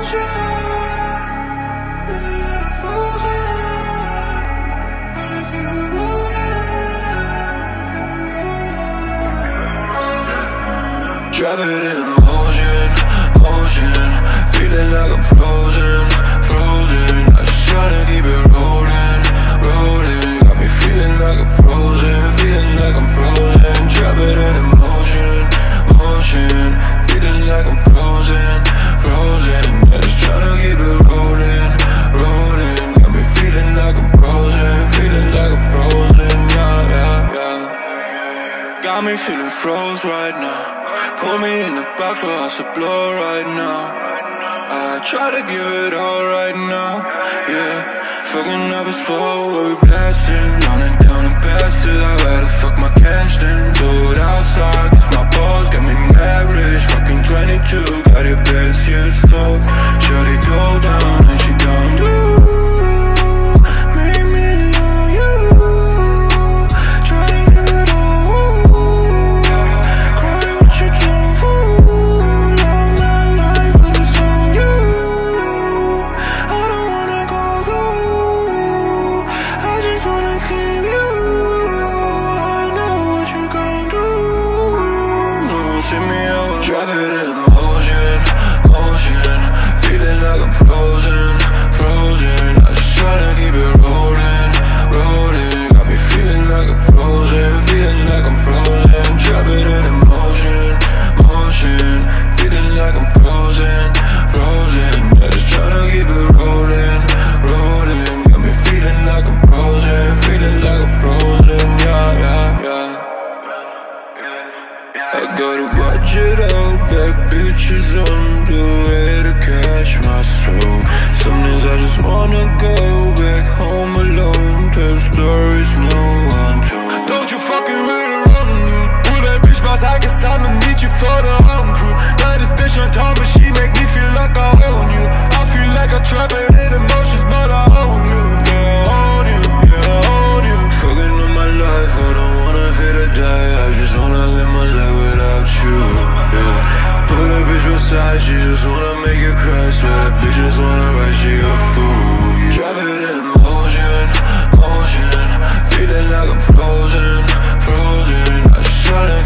Drop it in motion, motion, feeling like I'm frozen, frozen. I just tryna keep it rolling, rolling. Got me feeling like I'm frozen, feeling like I'm frozen. Drop it in motion, motion, feeling like I'm frozen, frozen. I just tryna keep it rolling, rolling. Got me feeling like I'm frozen, feeling like I'm frozen. Yeah, yeah, yeah. Got me feeling froze right now. Put me in the box for us to blow right now. I try to give it all right now, yeah. Fucking up a spot where we blasting, running down and past it. I'd rather fuck my cash than do it outside. Cause my balls got me mad rich, fucking 22. Got it best, yeah, it's slow. Shorty go down and she gon' do. Drop it in motion, motion, feeling like I'm frozen, frozen. I just tryna keep it rolling, rolling. Got me feeling like I'm frozen, feeling like I'm frozen. Drop it in motion, motion, feeling like I'm frozen, frozen. I just tryna keep it rolling, rolling. Got me feeling like I'm frozen, feeling like I'm frozen. Yeah, yeah, yeah. I gotta watch it out, bad bitches on the way to catch my soul. Some days I just wanna go back home alone, tell stories no one told. Don't you fucking with a wrong dude. Pull that bitch boss, I guess I'ma need you for the home crew. Now this bitch on top, but she make me feel like I own you. I feel like I trap and hit emotions, but I own you. Yeah, I own you, yeah, I own you. Fucking up my life, I don't wanna feel to die. I just wanna live my life without you, yeah. Put that bitch beside, she just wanna make you cry. So that bitch just wanna write you a fool, yeah. Drop it in motion, motion, feeling like I'm frozen, frozen. I just tryna